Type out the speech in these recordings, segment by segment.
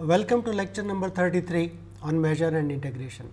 Welcome to lecture number 33 on measure and integration.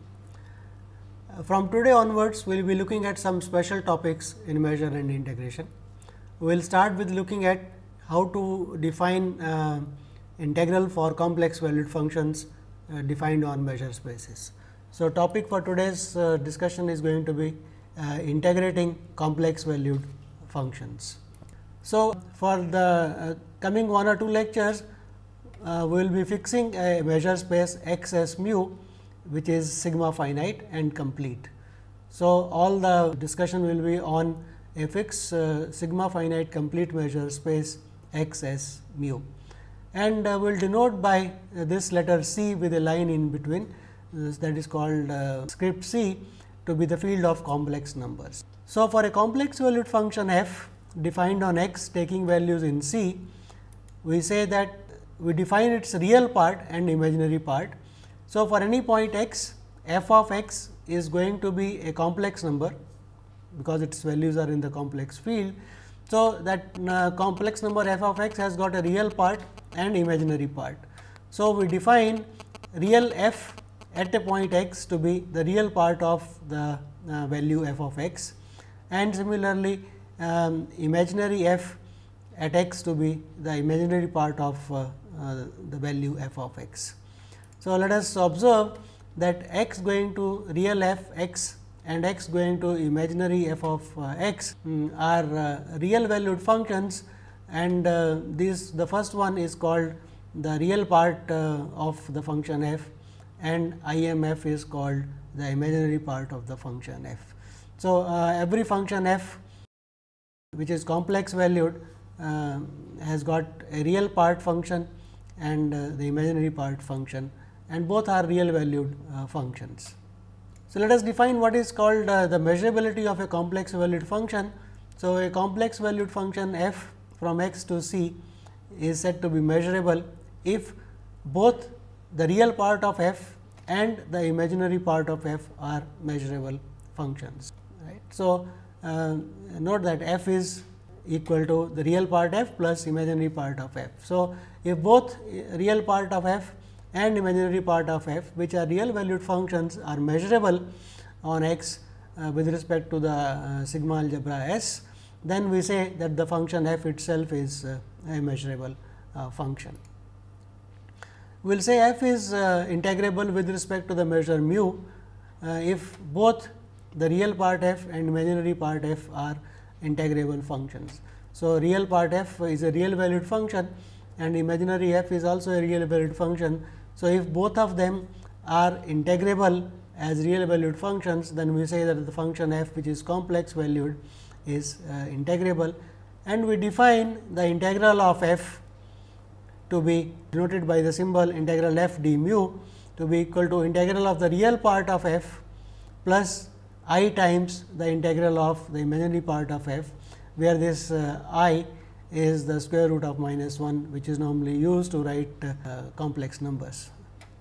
From today onwards, we will be looking at some special topics in measure and integration. We will start with looking at how to define integral for complex valued functions defined on measure spaces. So, topic for today's discussion is going to be integrating complex valued functions. So, for the coming 1 or 2 lectures, we will be fixing a measure space X as mu, which is sigma finite and complete. So, all the discussion will be on a fixed sigma finite complete measure space X as mu, and we will denote by this letter C with a line in between, that is called script C, to be the field of complex numbers. So, for a complex valued function f defined on X taking values in C, we say that we define its real part and imaginary part. So, for any point x, f of x is going to be a complex number, because its values are in the complex field. So, that complex number f of x has got a real part and imaginary part. So, we define real f at a point x to be the real part of the value f of x, and similarly imaginary f at x to be the imaginary part of the value f of x. So, let us observe that x going to real f x and x going to imaginary f of x are real valued functions, and the first one is called the real part of the function f, and IMF is called the imaginary part of the function f. So, every function f which is complex valued has got a real part function and the imaginary part function, and both are real valued functions. So, let us define what is called the measurability of a complex valued function. So, a complex valued function f from x to c is said to be measurable if both the real part of f and the imaginary part of f are measurable functions, right. So, note that f is equal to the real part f plus imaginary part of f. So, if both real part of f and imaginary part of f, which are real valued functions, are measurable on x with respect to the sigma algebra S, then we say that the function f itself is a measurable function. We will say f is integrable with respect to the measure mu if both the real part f and imaginary part f are integrable functions. So, real part f is a real valued function and imaginary f is also a real valued function. So, if both of them are integrable as real valued functions, then we say that the function f, which is complex valued, is integrable, and we define the integral of f to be denoted by the symbol integral f d mu to be equal to integral of the real part of f plus I times the integral of the imaginary part of f, where this I is the square root of minus 1, which is normally used to write complex numbers.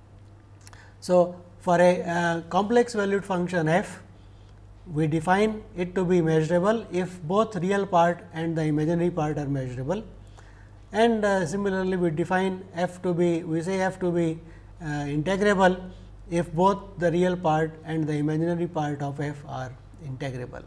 So, for a complex valued function f, we define it to be measurable if both real part and the imaginary part are measurable, and similarly we define f to be, we say f to be integrable if both the real part and the imaginary part of f are integrable.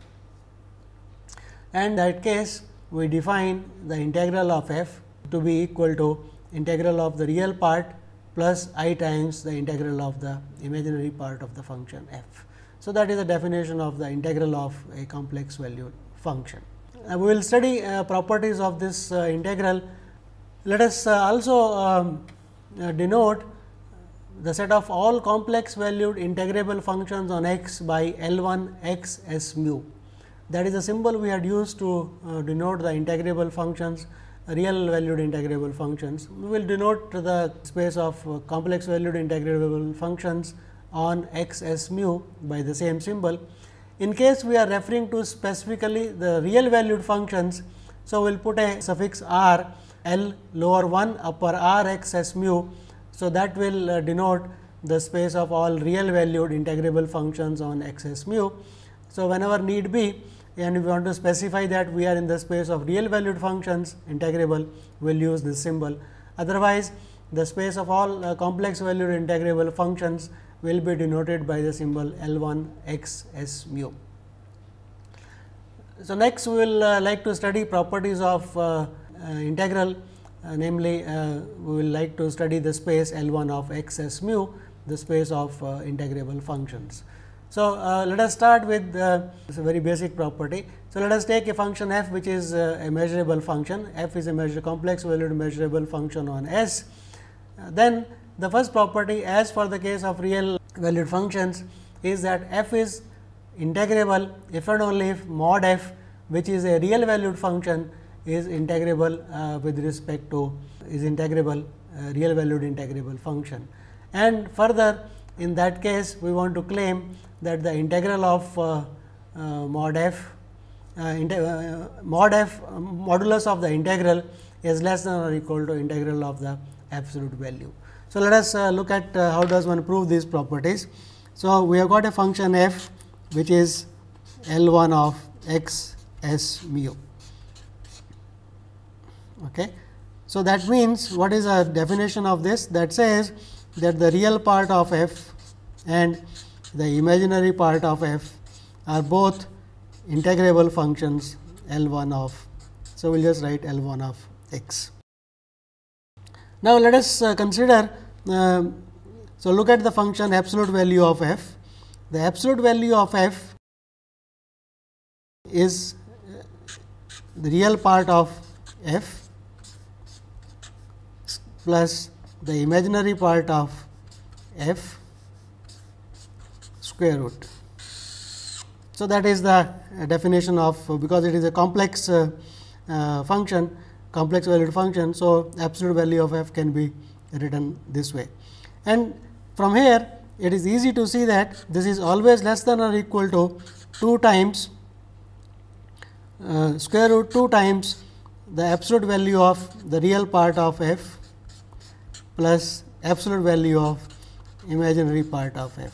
And in that case, we define the integral of f to be equal to integral of the real part plus I times the integral of the imaginary part of the function f. So, that is the definition of the integral of a complex valued function. We will study properties of this integral. Let us also denote the set of all complex valued integrable functions on x by L1 x s mu. That is the symbol we had used to denote the integrable functions, real valued integrable functions. We will denote the space of complex valued integrable functions on x s mu by the same symbol. In case we are referring to specifically the real valued functions, so we will put a suffix r, L lower 1 upper r x s mu. So, that will denote the space of all real valued integrable functions on x s mu. So, whenever need be and we want to specify that we are in the space of real valued functions integrable, we will use this symbol. Otherwise, the space of all complex valued integrable functions will be denoted by the symbol L1 x s mu. So, next we will like to study properties of integral, namely we will like to study the space L1 of x s mu, the space of integrable functions. So, let us start with a very basic property. So, let us take a function f which is a measurable function, f is a complex valued measurable function on S. Then the first property, as for the case of real valued functions, is that f is integrable if and only if mod f, which is a real valued function, is integrable with respect to real valued integrable function. And further, in that case we want to claim that the integral of mod f modulus of the integral is less than or equal to integral of the absolute value. So, let us look at how does one prove these properties. So, we have got a function f which is L1 of x s mu. Okay. So, that means what is a definition of this? That says that the real part of f and the imaginary part of f are both integrable functions L1 of. So, we will just write L1 of x. Now, let us consider, so look at the function absolute value of f. The absolute value of f is the real part of f plus the imaginary part of f square root. So, that is the definition of, because it is a complex function, complex valued function. So, absolute value of f can be written this way, and from here it is easy to see that this is always less than or equal to 2 times square root 2 times the absolute value of the real part of f plus absolute value of imaginary part of f.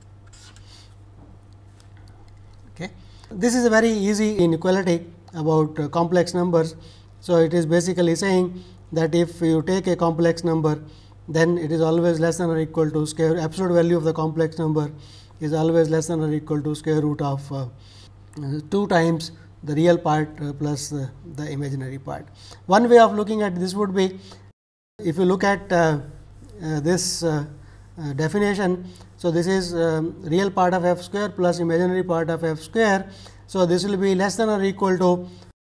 Okay. This is a very easy inequality about complex numbers. So, it is basically saying that if you take a complex number, then it is always less than or equal to square absolute value of the complex number is always less than or equal to square root of 2 times the real part plus the imaginary part. One way of looking at this would be, if you look at this definition. So, this is real part of f square plus imaginary part of f square. So, this will be less than or equal to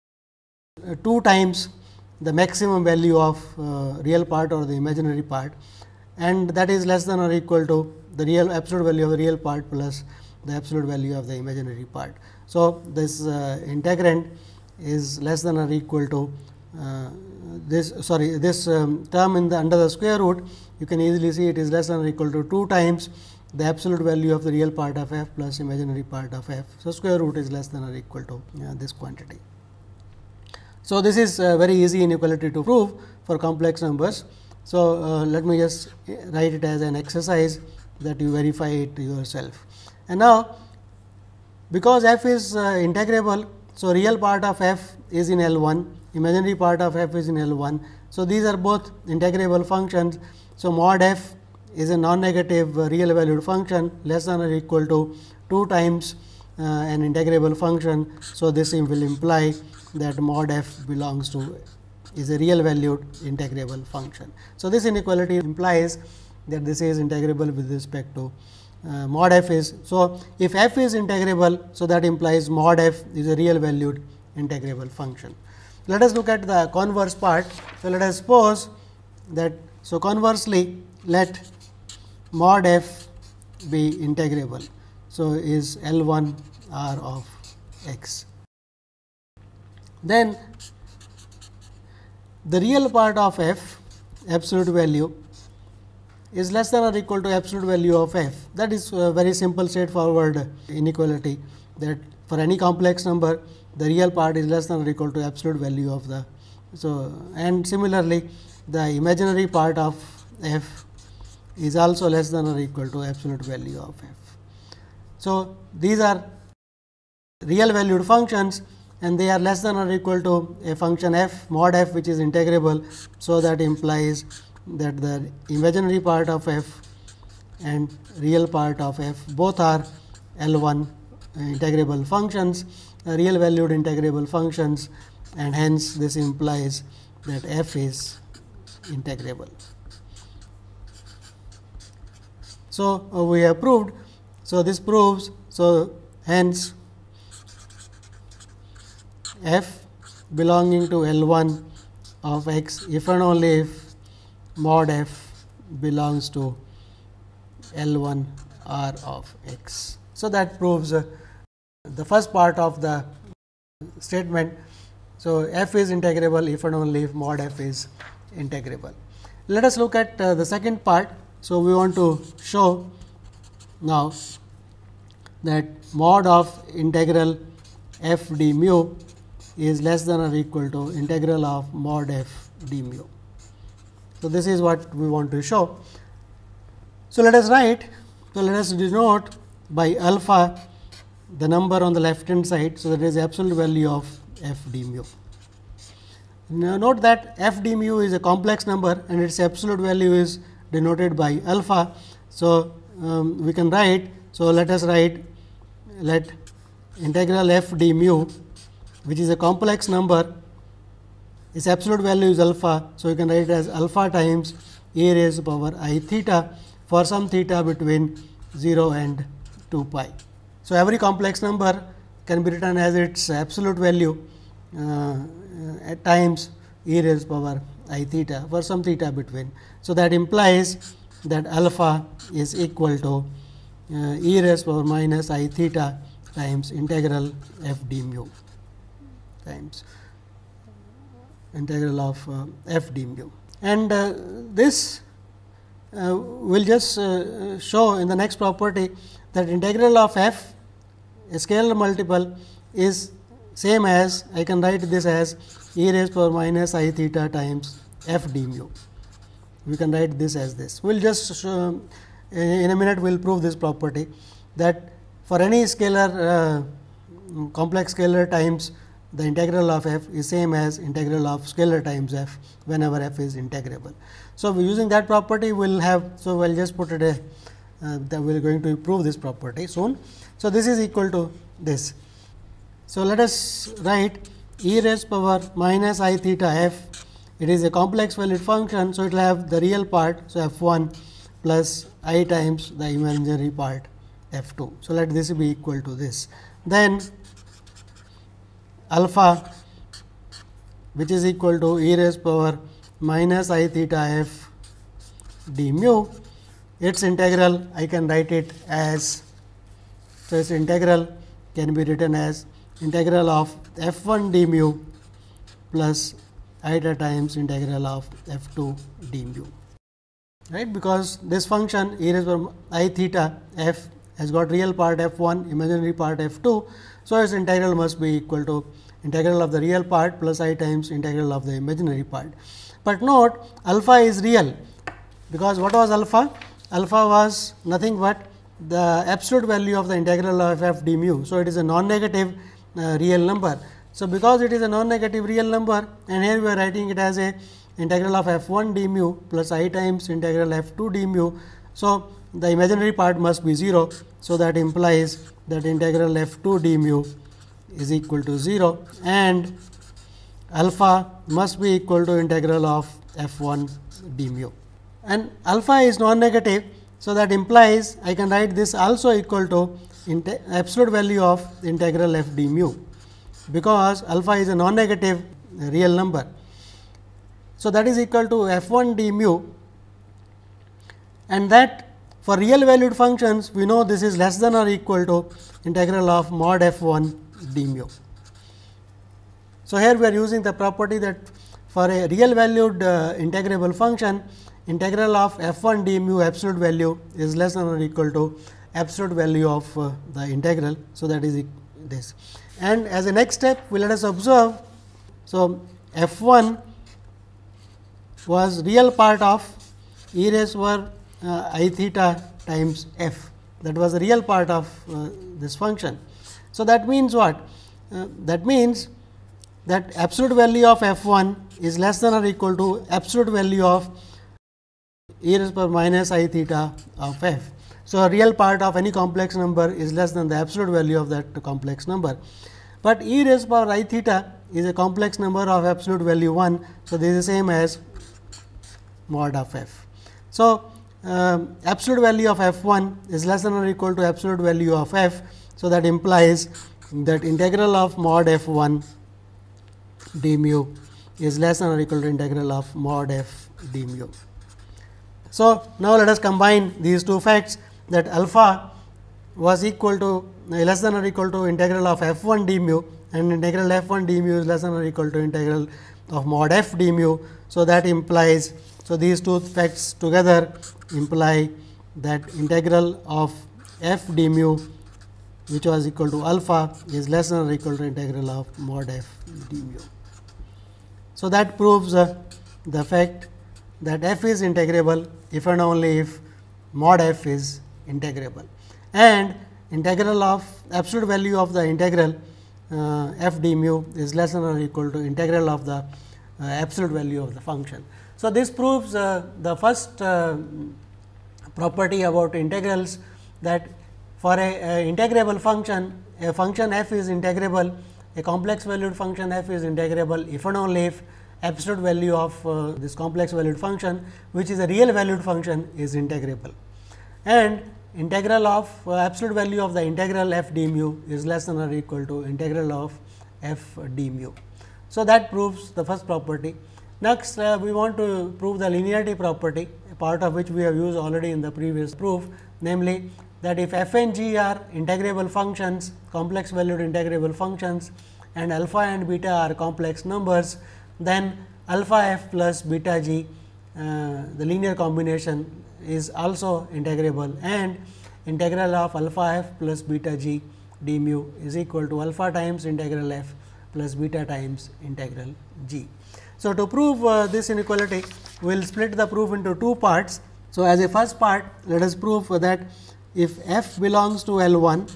2 times the maximum value of real part or the imaginary part, and that is less than or equal to the real absolute value of the real part plus the absolute value of the imaginary part. So, this integrand is less than or equal to this term in the under the square root. You can easily see it is less than or equal to 2 times the absolute value of the real part of f plus imaginary part of f. So, square root is less than or equal to this quantity. So, this is a very easy inequality to prove for complex numbers. So, let me just write it as an exercise that you verify it yourself. And now, because f is integrable, so real part of f is in L1, imaginary part of f is in L1. So, these are both integrable functions. So, mod f is a non-negative real valued function less than or equal to 2 times an integrable function. So, this will imply that mod f belongs to is a real valued integrable function. So, this inequality implies that this is integrable with respect to mod f is. So, if f is integrable, so that implies mod f is a real valued integrable function. Let us look at the converse part. So, let us suppose that, so conversely let mod f be integrable. So, is L1 R of x. Then the real part of f, absolute value, is less than or equal to absolute value of f. That is a very simple straightforward inequality, that for any complex number the real part is less than or equal to absolute value of the. So, and similarly the imaginary part of f is also less than or equal to absolute value of f. So, these are real valued functions and they are less than or equal to a function f mod f which is integrable. So, that implies that the imaginary part of f and real part of f both are L1 integrable functions, real valued integrable functions, and hence this implies that f is integrable. So, we have proved. So, this proves. So, hence f belonging to L1 of x if and only if mod f belongs to L1 R of x. So, that proves the first part of the statement. So, f is integrable if and only if mod f is integrable. Let us look at the second part. So, we want to show now that mod of integral f d mu is less than or equal to integral of mod f d mu. So, this is what we want to show. So, let us write. So, let us denote by alpha the number on the left hand side. So, that is absolute value of f d mu. Now, note that f d mu is a complex number and its absolute value is denoted by alpha. So, we can write. So, let us write let integral f d mu, which is a complex number, its absolute value is alpha. So, you can write it as alpha times e raised to power I theta for some theta between 0 and 2 pi. So, every complex number can be written as its absolute value at times e raised to power I theta for some theta between. So, that implies that alpha is equal to e raised to power minus I theta times integral f d mu times integral of f d mu. And this will just show in the next property that integral of f, a scalar multiple, is same as, I can write this as e raised to power minus I theta times f d mu. We can write this as this. We will just show, in a minute we will prove this property, that for any scalar complex scalar times the integral of f is same as integral of scalar times f whenever f is integrable. So, using that property we will have. So, we will just put it that we are going to prove this property soon. So, this is equal to this. So, let us write e raised to power minus I theta f. It is a complex valued function. So, it will have the real part. So, f 1 plus I times the imaginary part f 2. So, let this be equal to this. Then alpha, which is equal to e raised to power minus I theta f d mu, its integral I can write it as, so its integral can be written as integral of f 1 d mu plus eta times integral of f 2 d mu, right, because this function e raised to power I theta f has got real part f 1, imaginary part f 2. So, its integral must be equal to integral of the real part plus I times integral of the imaginary part. But note, alpha is real, because what was alpha? Alpha was nothing but the absolute value of the integral of f d mu. So, it is a non-negative real number. So, because it is a non-negative real number, and here we are writing it as a integral of f 1 d mu plus I times integral f 2 d mu. So, the imaginary part must be 0. So, that implies that integral f 2 d mu is equal to 0, and alpha must be equal to integral of f 1 d mu, and alpha is non-negative. So, that implies I can write this also equal to absolute value of integral f d mu, because alpha is a non-negative real number. So, that is equal to f 1 d mu, and that for real valued functions we know this is less than or equal to integral of mod f 1 d mu. So, here we are using the property that for a real valued integrable function, integral of f 1 d mu absolute value is less than or equal to absolute value of the integral. So, that is this, and as a next step we let us observe. So, f 1 was real part of e raised to power I theta times f, that was the real part of this function. So, that means what? That means that absolute value of f 1 is less than or equal to absolute value of e raised to power minus I theta of f. So, a real part of any complex number is less than the absolute value of that complex number, but e raised to power I theta is a complex number of absolute value 1. So, this is the same as mod of f. So, absolute value of f 1 is less than or equal to absolute value of f. So, that implies that integral of mod f 1 d mu is less than or equal to integral of mod f d mu. So, now let us combine these two facts, that alpha was equal to less than or equal to integral of f 1 d mu, and integral f 1 d mu is less than or equal to integral of mod f d mu. So, that implies, so these two facts together imply that integral of f d mu, which was equal to alpha, is less than or equal to integral of mod f d mu. So, that proves the fact that f is integrable if and only if mod f is integrable, and integral of absolute value of the integral f d mu is less than or equal to integral of the absolute value of the function. So, this proves the first property about integrals, that for a integrable function, a function f is integrable, a complex valued function f is integrable if and only if absolute value of this complex valued function, which is a real valued function, is integrable, and integral of absolute value of the integral f d mu is less than or equal to integral of f d mu. So, that proves the first property. Next, we want to prove the linearity property, a part of which we have used already in the previous proof, namely that if f and g are integrable functions, complex valued integrable functions, and alpha and beta are complex numbers, then alpha f plus beta g, the linear combination, is also integrable, and integral of alpha f plus beta g d mu is equal to alpha times integral f plus beta times integral g. So, to prove this inequality, we will split the proof into two parts. So, as a first part, let us prove that if f belongs to L 1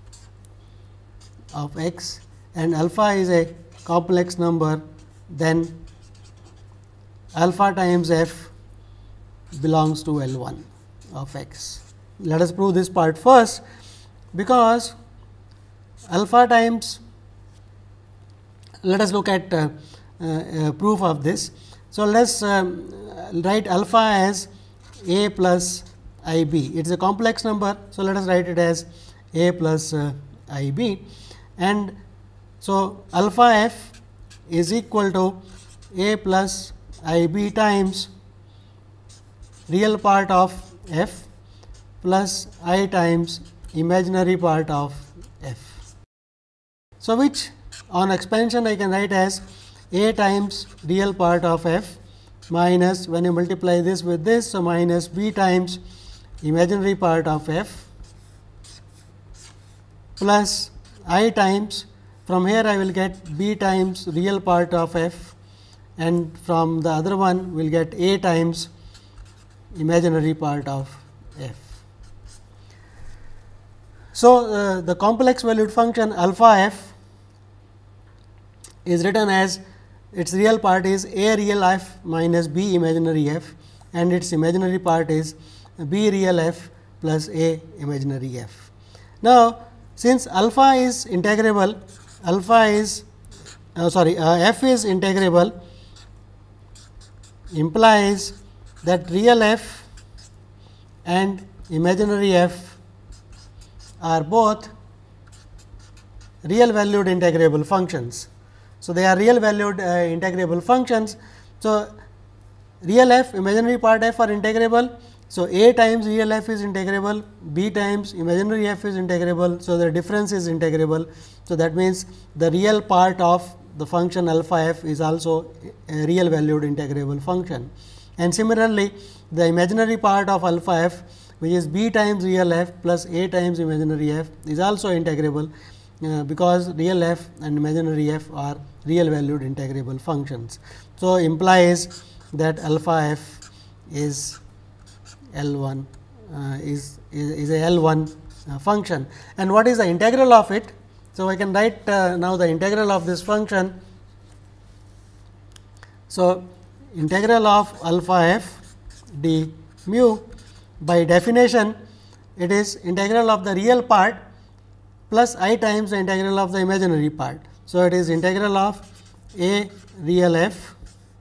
of x and alpha is a complex number, then alpha times f belongs to L 1 of x. Let us prove this part first, because alpha times, let us look at proof of this. So, let us write alpha as a plus I b. It is a complex number. So, let us write it as a plus I b, and so alpha f is equal to a plus I b times real part of f plus I times imaginary part of f. So, which on expansion I can write as a times real part of f minus, when you multiply this with this, so minus b times imaginary part of f plus I times, from here I will get b times real part of f, and from the other one we will get a times imaginary part of f. So, the complex valued function alpha f is written as, its real part is a real f minus b imaginary f, and its imaginary part is b real f plus a imaginary f. Now, since alpha is integrable, alpha is f is integrable, implies that real f and imaginary f are both real valued integrable functions. So, they are real valued integrable functions. So, real f, imaginary part f are integrable. So, a times real f is integrable, b times imaginary f is integrable. So, the difference is integrable. So, that means the real part of the function alpha f is also a real valued integrable function. And similarly, the imaginary part of alpha f, which is b times real f plus a times imaginary f, is also integrable, because real f and imaginary f are real valued integrable functions. So, implies that alpha f is L 1 is a L 1 function. And what is the integral of it? So, I can write now the integral of this function. So, integral of alpha f d mu. By definition, it is integral of the real part plus I times the integral of the imaginary part. So, it is integral of a real f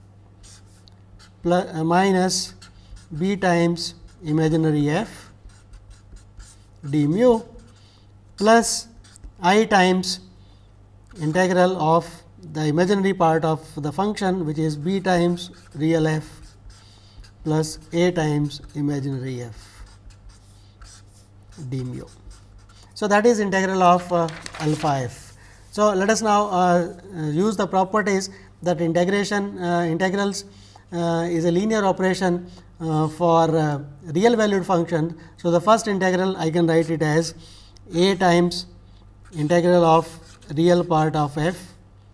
plus minus b times imaginary f d mu plus I times integral of the imaginary part of the function, which is b times real f plus a times imaginary f d mu. So, that is integral of alpha f. So, let us now use the properties that integrals is a linear operation for real valued function. So, the first integral I can write it as a times integral of real part of f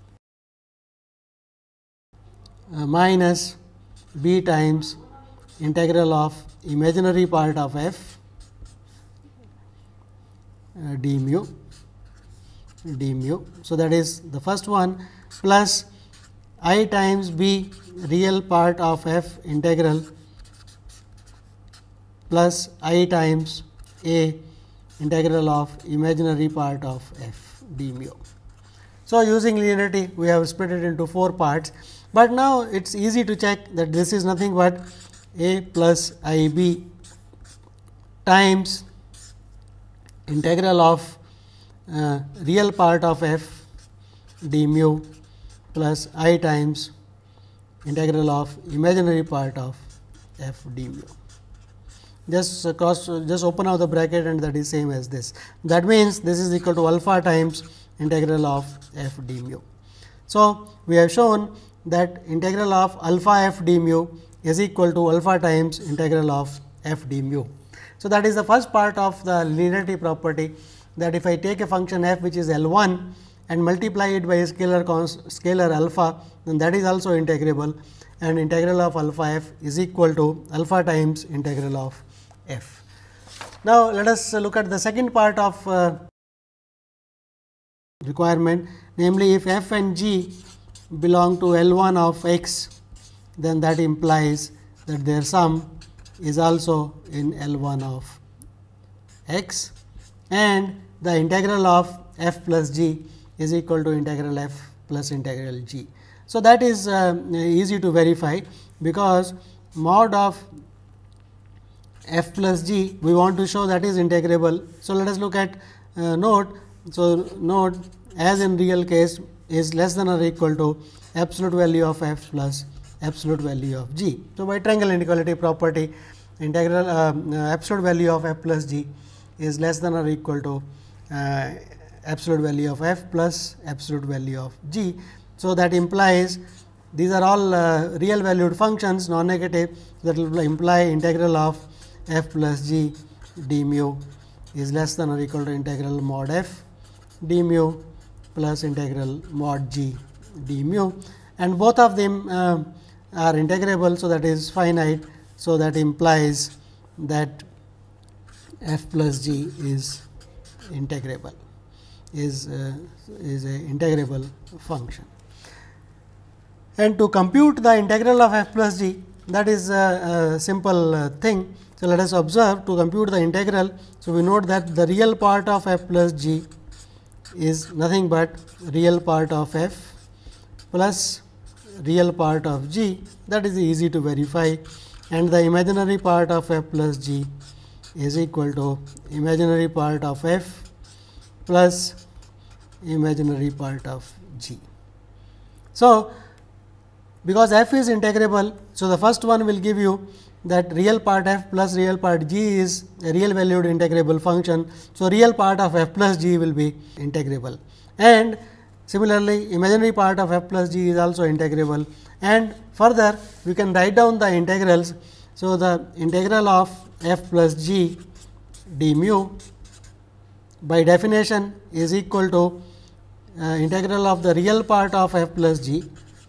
minus b times integral of imaginary part of f d mu. So, that is the first one plus I times b real part of f integral plus I times a integral of imaginary part of f d mu. So, using linearity we have split it into 4 parts, but now it is easy to check that this is nothing but a plus I b times integral of real part of f d mu plus I times integral of imaginary part of f d mu. Just open out the bracket and that is same as this. That means, this is equal to alpha times integral of f d mu. So, we have shown that integral of alpha f d mu is equal to alpha times integral of f d mu. So, that is the first part of the linearity property, that if I take a function f which is L 1 and multiply it by a scalar alpha, then that is also integrable, and integral of alpha f is equal to alpha times integral of f. Now, let us look at the second part of requirement, namely if f and g belong to L 1 of x, then that implies that their sum is also in L 1 of x, and the integral of f plus g is equal to integral f plus integral g. So, that is easy to verify, because mod of f plus g we want to show that is integrable. So, let us look at note. So, note as in real case is less than or equal to absolute value of f plus absolute value of g. So, by triangle inequality property, integral absolute value of f plus g is less than or equal to absolute value of f plus absolute value of g. So, that implies these are all real valued functions, non negative, that will imply integral of f plus g d mu is less than or equal to integral mod f d mu plus integral mod g d mu, and both of them are integrable. So, that is finite. So, that implies that f plus g is integrable, is a integrable function. And to compute the integral of f plus g, that is a simple thing. So, let us observe to compute the integral. So, we note that the real part of f plus g is nothing but real part of f plus real part of g, that is easy to verify, and the imaginary part of f plus g is equal to imaginary part of f plus imaginary part of g. So, because f is integrable, so the first one will give you that real part f plus real part g is a real valued integrable function. So, real part of f plus g will be integrable, and similarly imaginary part of f plus g is also integrable, and further we can write down the integrals. So, the integral of f plus g d mu by definition is equal to integral of the real part of f plus g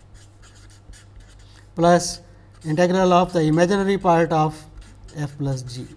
plus integral of the imaginary part of f plus g,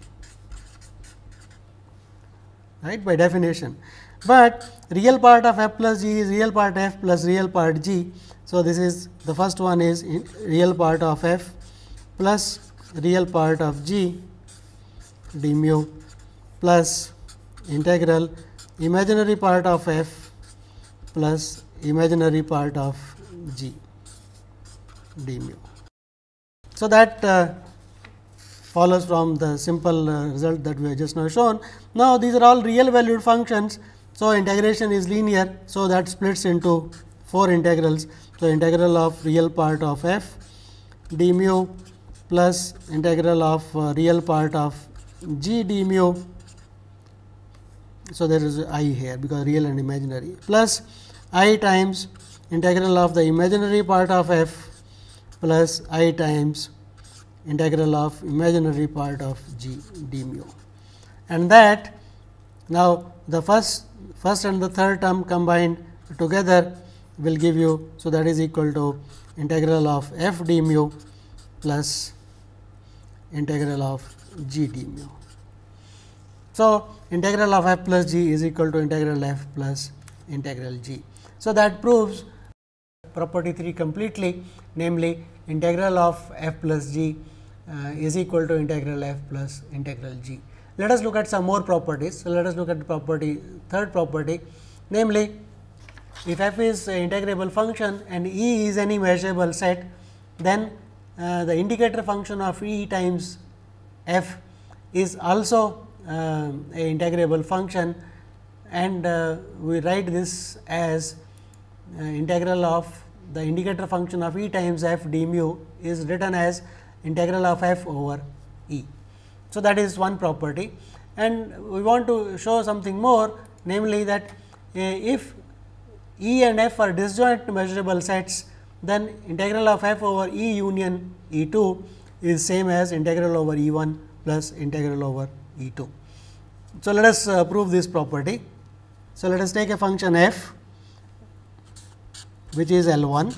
right, by definition. But real part of f plus g is real part f plus real part g. So, this is the first one is real part of f plus real part of g d mu plus integral imaginary part of f plus imaginary part of g d mu. So, that follows from the simple result that we have just now shown. Now, these are all real valued functions. So, integration is linear. So, that splits into 4 integrals. So, integral of real part of f d mu plus integral of real part of g d mu. So, there is I here because real and imaginary plus I times integral of the imaginary part of f plus I times integral of imaginary part of g d mu, and that now the first and the third term combined together will give you. So, that is equal to integral of f d mu plus integral of g d mu. So, integral of f plus g is equal to integral f plus integral g. So, that proves property 3 completely, namely integral of f plus g is equal to integral f plus integral g. Let us look at some more properties. So, let us look at the property third property, namely if f is an integrable function and E is any measurable set, then the indicator function of E times f is also an integrable function, and we write this as integral of the indicator function of E times f d mu is written as integral of f over E. So, that is one property, and we want to show something more, namely that if E and f are disjoint measurable sets, then integral of f over E union E 2 is same as integral over E 1 plus integral over E 2. So, let us prove this property. So, let us take a function f which is L 1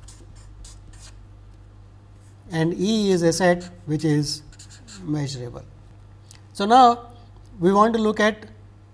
and E is a set which is measurable. So, now we want to look at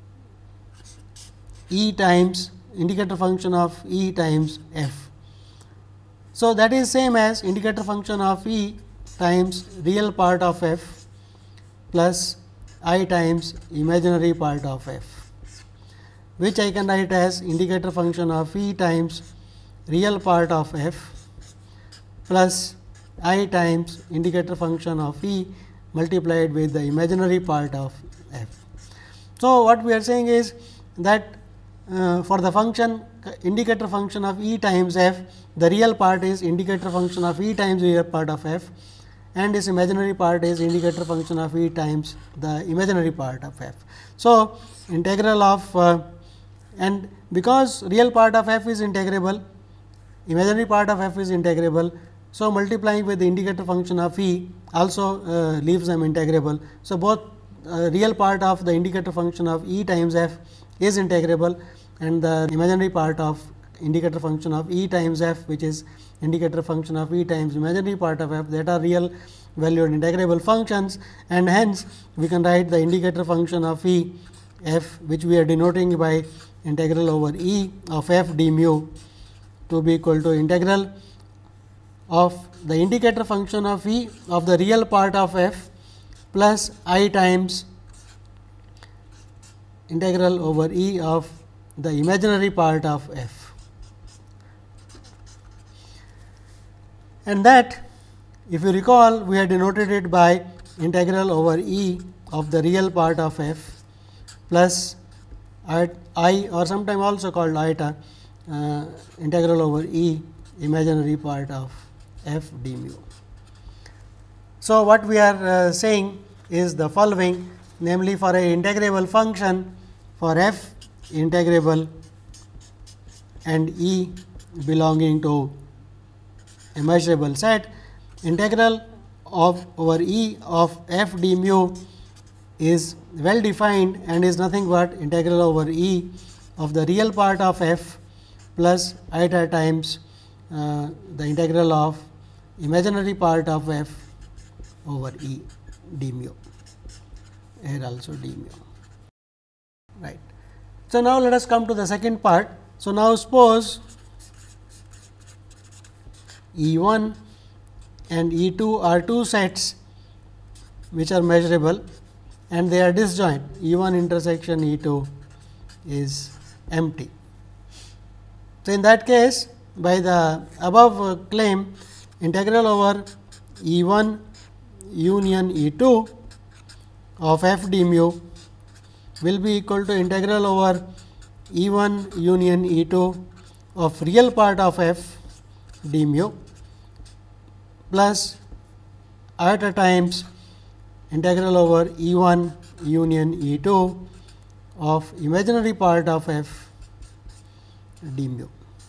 E times indicator function of E times f. So, that is same as indicator function of E times real part of f plus I times imaginary part of f, which I can write as indicator function of E times real part of f plus I times indicator function of E multiplied with the imaginary part of f. So, what we are saying is that for the function indicator function of E times f, the real part is indicator function of E times real part of f, and its imaginary part is indicator function of E times the imaginary part of f. So, integral of and because real part of f is integrable, imaginary part of f is integrable. So, multiplying with the indicator function of E also leaves them integrable. So, both real part of the indicator function of E times f is integrable, and the imaginary part of indicator function of E times f, which is indicator function of E times imaginary part of f, that are real valued integrable functions, and hence we can write the indicator function of E f, which we are denoting by integral over E of f d mu to be equal to integral of the indicator function of E of the real part of f plus I times integral over E of the imaginary part of f, and that if you recall, we had denoted it by integral over E of the real part of f plus I, or sometime also called iota, integral over E imaginary part of f d mu. So, what we are saying is the following, namely for a integrable function, for f integrable and E belonging to a measurable set, integral of over E of f d mu is well defined and is nothing but integral over E of the real part of f plus iota times the integral of imaginary part of f over E d mu, here also d mu, right. So, now let us come to the second part. So, now suppose E 1 and E 2 are two sets which are measurable and they are disjoint, E 1 intersection E 2 is empty. So, in that case, by the above claim, integral over E 1 union E 2 of f d mu will be equal to integral over E 1 union E 2 of real part of f d mu plus iota times integral over E 1 union E 2 of imaginary part of f d mu.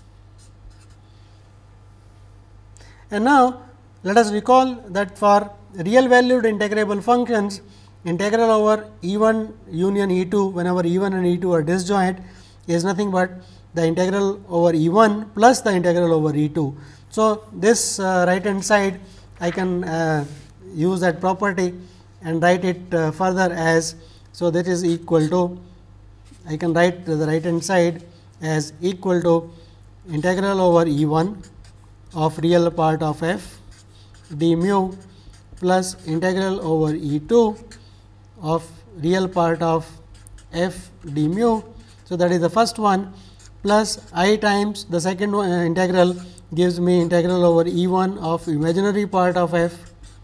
And now, let us recall that for real valued integrable functions, integral over E 1 union E 2 whenever E 1 and E 2 are disjoint is nothing but the integral over E 1 plus the integral over E 2. So, this right hand side I can use that property and write it further as, so that is equal to, I can write the right hand side as equal to integral over E 1 of real part of f d mu plus integral over E 2 of real part of f d mu. So, that is the first one plus I times the second one, integral gives me integral over E 1 of imaginary part of f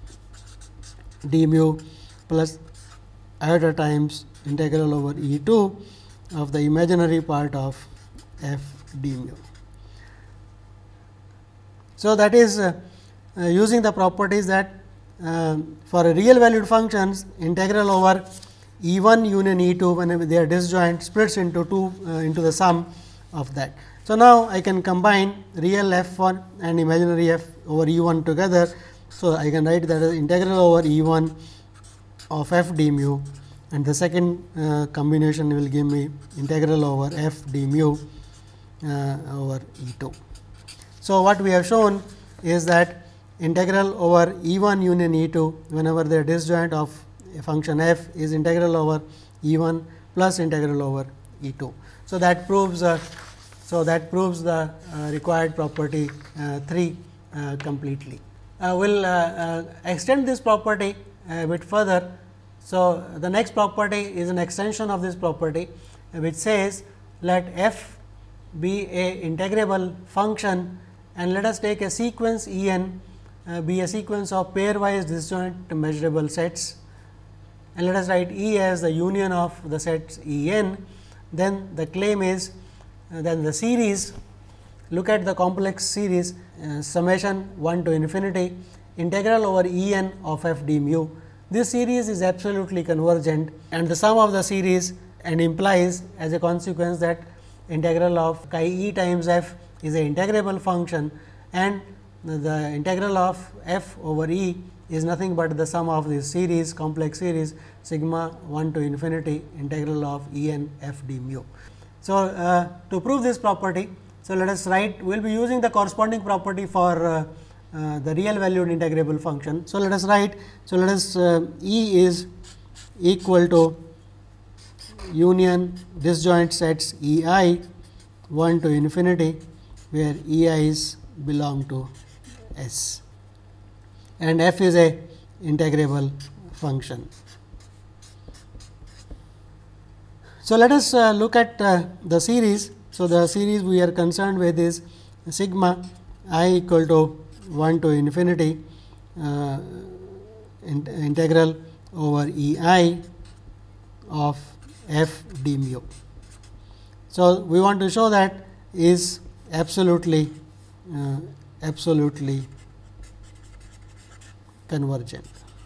d mu plus iota times integral over E 2 of the imaginary part of f d mu. So, that is using the properties that for real valued functions, integral over E 1 union E 2 whenever they are disjoint splits into into the sum of that. So, now I can combine real f 1 and imaginary f over E 1 together. So, I can write that as integral over E 1 of f d mu and the second combination will give me integral over f d mu over E 2. So, what we have shown is that integral over E 1 union E 2 whenever they are disjoint of a function f is integral over E 1 plus integral over E 2. So, that proves the required property 3 completely. We will extend this property a bit further. So, the next property is an extension of this property, which says let f be a integrable function and let us take a sequence E n be a sequence of pairwise disjoint measurable sets, and let us write E as the union of the sets E n. Then the claim is then the series, look at the complex series summation 1 to infinity integral over E n of f d mu. This series is absolutely convergent and the sum of the series and implies as a consequence that integral of chi e times f is an integrable function and the integral of f over E is nothing but the sum of this series complex series sigma 1 to infinity integral of E n f d mu. So, to prove this property, so let us write, we will be using the corresponding property for the real valued integrable function. So, let us write, so let us E is equal to union disjoint sets E I 1 to infinity, where E i's belong to S and f is a integrable function. So, let us look at the series. So, the series we are concerned with is sigma I equal to 1 to infinity integral over E I of f d mu. So, we want to show that is absolutely convergent.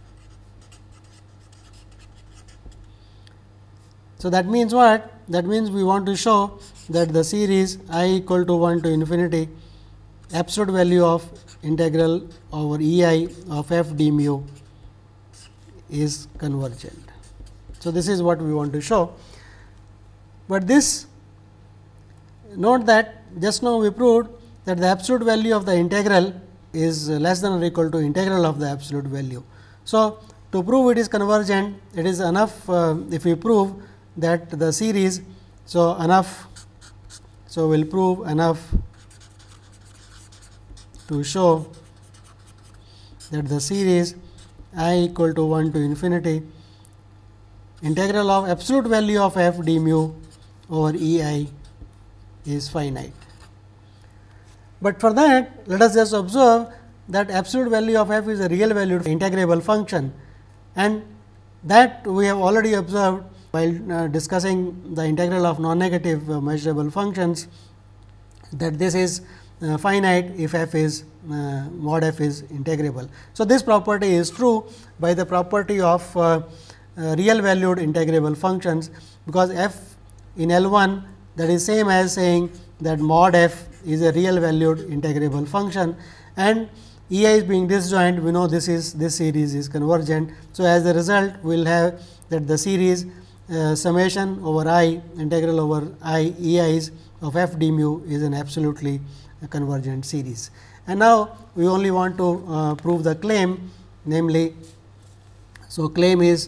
So, that means what? That means we want to show that the series I equal to 1 to infinity absolute value of integral over E I of f d mu is convergent. So, this is what we want to show, but this note that just now we proved that the absolute value of the integral is less than or equal to integral of the absolute value. So, to prove it is convergent, it is enough if we prove that the series, so enough, so we will prove enough to show that the series I equal to 1 to infinity integral of absolute value of f d mu over E I is finite. But for that, let us just observe that absolute value of f is a real valued integrable function, and that we have already observed while discussing the integral of non-negative measurable functions, that this is finite if f is mod f is integrable. So, this property is true by the property of real valued integrable functions, because f in L 1, that is same as saying that mod f is a real valued integrable function, and E I is being disjoint, we know this series is convergent. So, as a result we will have that the series summation over I integral over I E I's of f d mu is an absolutely convergent series. And now, we only want to prove the claim, namely, so claim is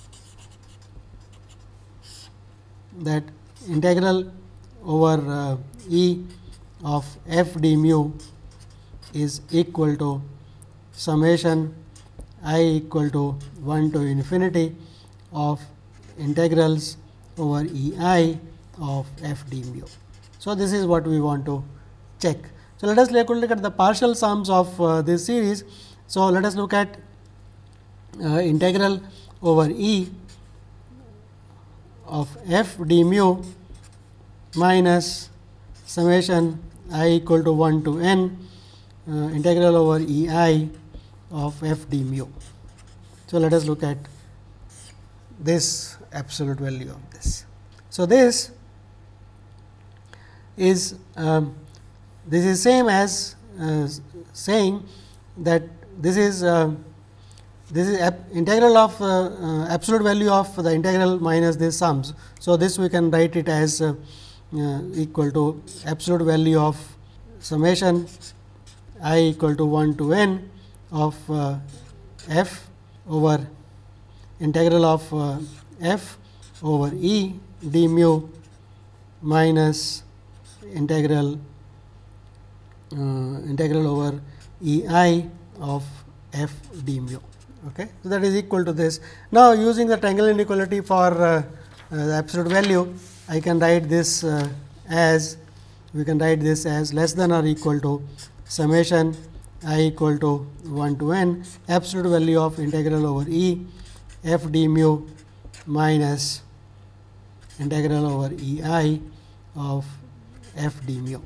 that integral over E of f d mu is equal to summation I equal to 1 to infinity of integrals over E I of f d mu. So, this is what we want to check. So, let us look at the partial sums of this series. So, let us look at integral over E of f d mu minus summation I equal to 1 to n integral over E I of f d mu. So, let us look at this absolute value of this. So, this is same as saying that this is integral of absolute value of the integral minus this sums. So, this we can write it as equal to absolute value of summation I equal to 1 to n of f over integral of f over E d mu minus integral over E I of f d mu. Okay. So, that is equal to this. Now, using the triangle inequality for the absolute value, I can write this as less than or equal to summation I equal to 1 to n absolute value of integral over E f d mu minus integral over E I of f d mu.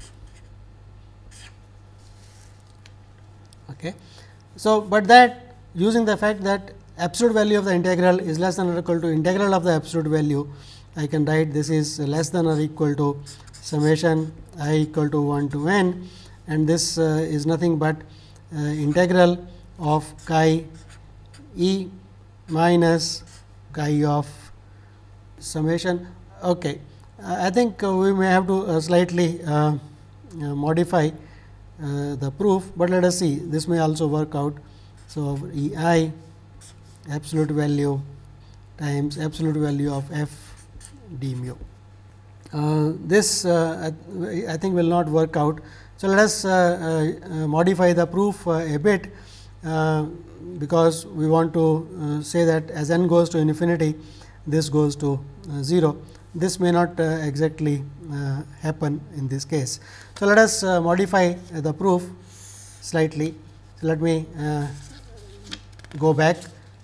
Okay. So, but that using the fact that absolute value of the integral is less than or equal to integral of the absolute value, I can write this is less than or equal to summation I equal to 1 to n, and this is nothing but integral of chi E minus chi of summation. Okay. I think we may have to slightly modify the proof, but let us see, this may also work out. So, E I absolute value times absolute value of f d mu. This I think will not work out. So, let us modify the proof a bit, because we want to say that as n goes to infinity, this goes to 0. This may not exactly happen in this case. So, let us modify the proof slightly. So, let me go back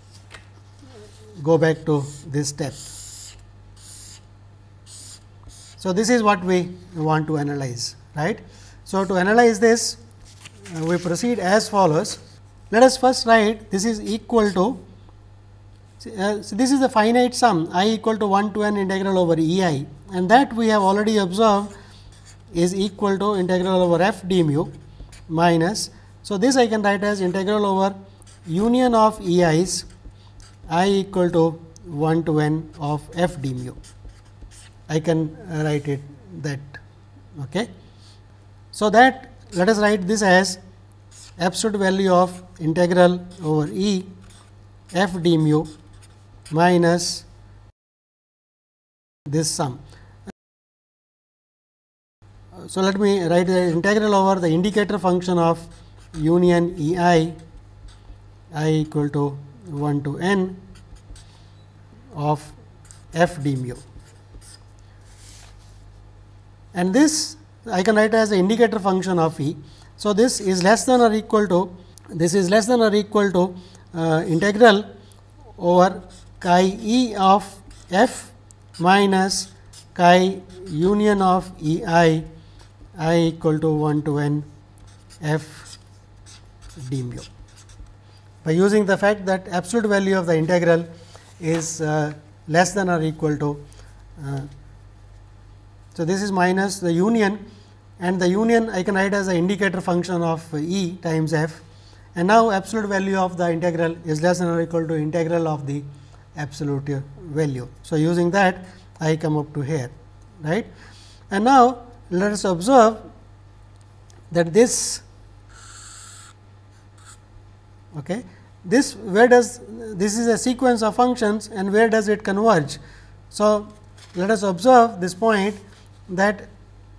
to this step. So, this is what we want to analyze, right. So, to analyze this, we proceed as follows. Let us first write this is equal to, so this is the finite sum I equal to 1 to n integral over E I, and that we have already observed is equal to integral over f d mu minus. So, this I can write as integral over union of E I's I equal to 1 to n of f d mu. I can write it that. Okay. So, that let us write this as absolute value of integral over E f d mu minus this sum. So, let me write the integral over the indicator function of union E I equal to 1 to n of f d mu. And this I can write as the indicator function of E. So, this is less than or equal to integral over chi E of f minus chi union of E I equal to 1 to n f d mu. By using the fact that absolute value of the integral is less than or equal to so, this is minus the union, and the union I can write as the indicator function of E times f, and now absolute value of the integral is less than or equal to integral of the absolute value. So, using that I come up to here, right. And now, let us observe that this where does this is a sequence of functions and where does it converge. So, let us observe this point that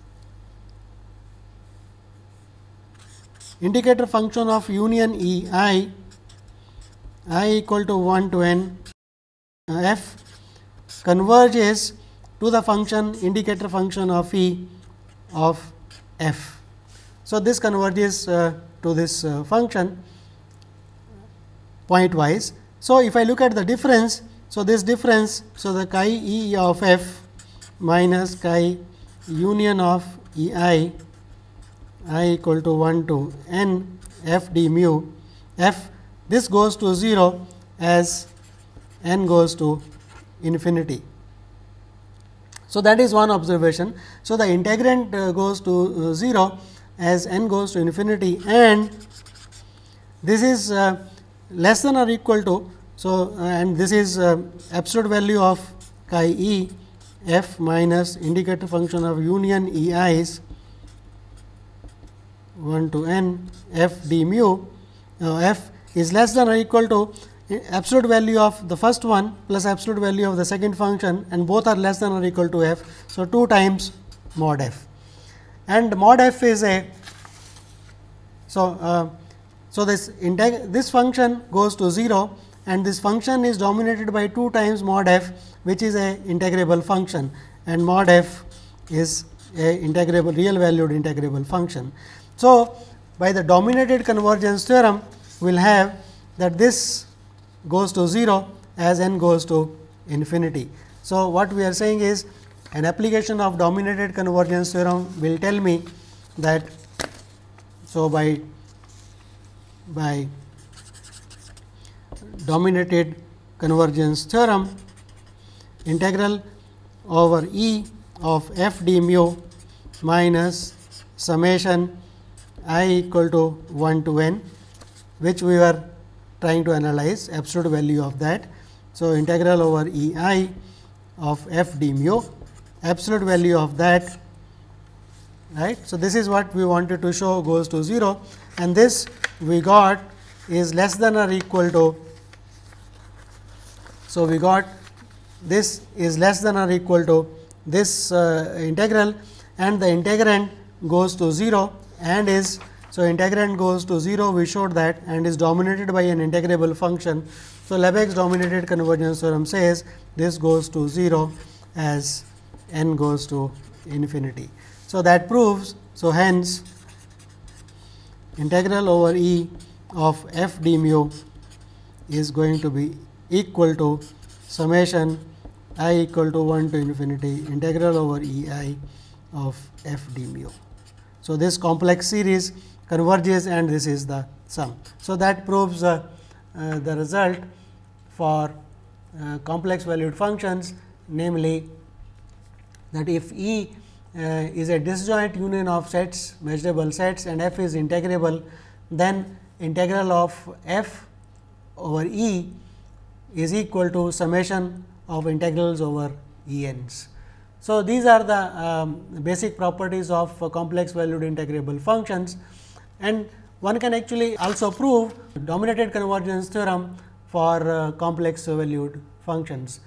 indicator function of union E I equal to 1 to n f converges to the function indicator function of E of f. So, this converges to this function pointwise. So, if I look at the difference, so this difference, so the chi E of f minus chi union of E I equal to 1 to n f d mu f, this goes to 0 as n goes to infinity. So, that is one observation. So, the integrand goes to 0 as n goes to infinity, and this is less than or equal to. So, and this is absolute value of chi E f minus indicator function of union E i's 1 to n f d mu f is less than or equal to absolute value of the first one plus absolute value of the second function, and both are less than or equal to f. So, 2 times mod f, and mod f is a so this function goes to 0, and this function is dominated by 2 times mod f, which is a integrable function, and mod f is a integrable real valued integrable function. So, by the dominated convergence theorem, we will have that this goes to 0 as n goes to infinity. So, what we are saying is an application of dominated convergence theorem will tell me that. So, by dominated convergence theorem, integral over E of f d mu minus summation I equal to 1 to n, which we were trying to analyze absolute value of that. So, integral over E I of f d mu, absolute value of that, right. So, this is what we wanted to show goes to 0, and this we got is less than or equal to. So, we got this is less than or equal to this integral, and the integrand goes to 0 and is. So, integrand goes to 0, we showed that, and is dominated by an integrable function. So, Lebesgue dominated convergence theorem says this goes to 0 as n goes to infinity. So, that proves. So, hence integral over E of f d mu is going to be equal to summation I equal to 1 to infinity integral over E I of f d mu. So, this complex series converges, and this is the sum. So, that proves the result for complex valued functions, namely that if E is a disjoint union of sets, measurable sets, and f is integrable, then integral of f over E is equal to summation of integrals over E n's. So, these are the basic properties of complex valued integrable functions, and one can actually also prove dominated convergence theorem for complex valued functions.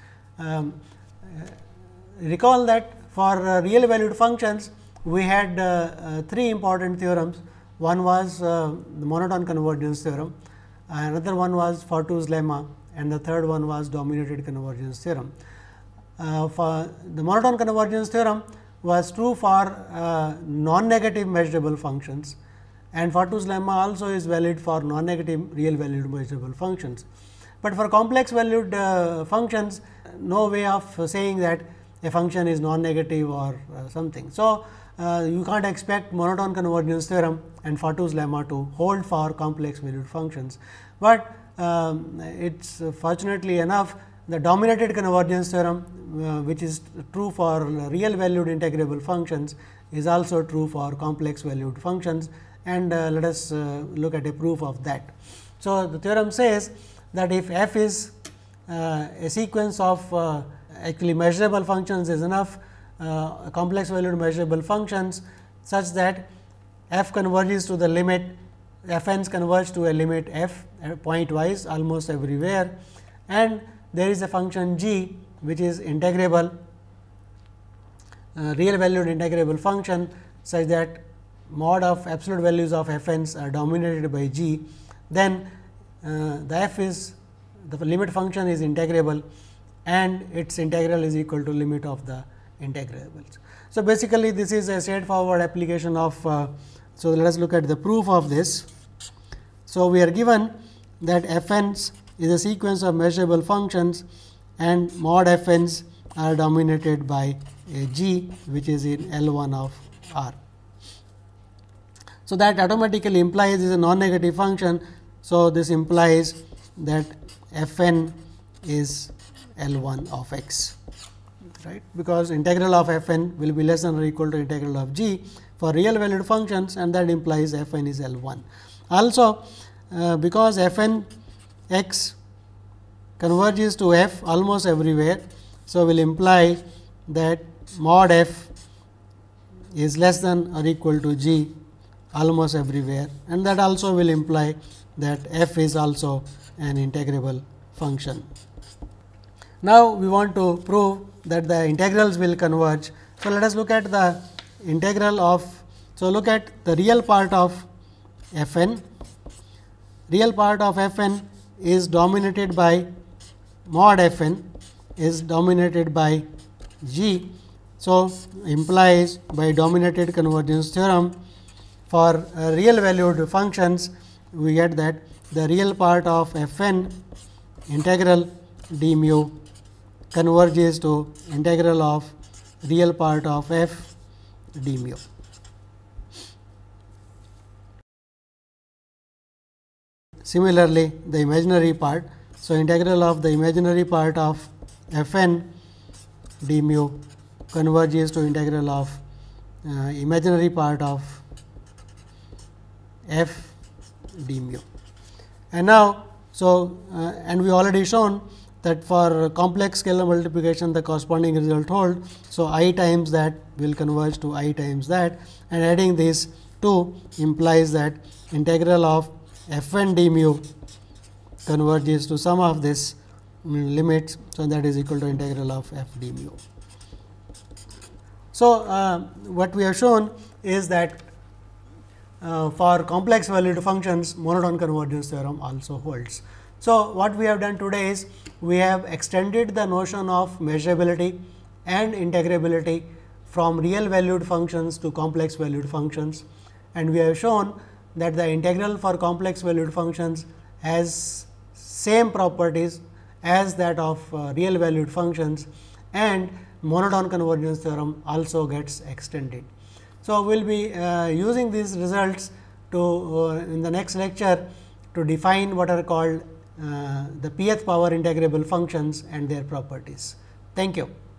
Recall that for real valued functions, we had 3 important theorems. One was the monotone convergence theorem, another one was Fortu's lemma, and the third one was dominated convergence theorem. For the monotone convergence theorem was true for non-negative measurable functions, and Fortu's lemma also is valid for non-negative real valued measurable functions. But for complex valued functions, no way of saying that a function is non-negative or something. So, you can't expect monotone convergence theorem and Fortu's lemma to hold for complex valued functions, but it's fortunately enough the dominated convergence theorem, which is true for real valued integrable functions, is also true for complex valued functions, and let us look at a proof of that. So, the theorem says that if f is a sequence of actually measurable functions is enough, complex valued measurable functions such that f converges to the limit, f n's converge to a limit f pointwise almost everywhere, and there is a function g which is integrable, real valued integrable function such that mod of absolute values of f n's are dominated by g, then the f is the limit function is integrable and its integral is equal to limit of the integrables. So, basically this is a straightforward application of. So, let us look at the proof of this. So, we are given that f n's is a sequence of measurable functions and mod f n's are dominated by a g which is in L1 of R. So, that automatically implies is a non-negative function. So, this implies that f n is L1 of x, right, because integral of f n will be less than or equal to integral of g for real valued functions, and that implies f n is L1. Also, because f n x converges to f almost everywhere. So, will imply that mod f is less than or equal to g almost everywhere, and that also will imply that f is also an integrable function. Now, we want to prove that the integrals will converge. So, let us look at the integral of. So, look at the real part of f n. Real part of f n is dominated by mod f n is dominated by g. So, implies by dominated convergence theorem for real valued functions, we get that the real part of f n integral d mu converges to integral of real part of f d mu. Similarly, the imaginary part. So, integral of the imaginary part of f n d mu converges to integral of imaginary part of f d mu. And now, so and we already shown that for complex scalar multiplication the corresponding result hold. So, I times that will converge to I times that, and adding these two implies that integral of f n d mu converges to sum of this limits. So, that is equal to integral of f d mu. So, what we have shown is that for complex valued functions monotone convergence theorem also holds. So, what we have done today is we have extended the notion of measurability and integrability from real valued functions to complex valued functions, and we have shown that the integral for complex valued functions has same properties as that of real valued functions, and monotone convergence theorem also gets extended. So, we will be using these results to in the next lecture to define what are called the pth power integrable functions and their properties. Thank you.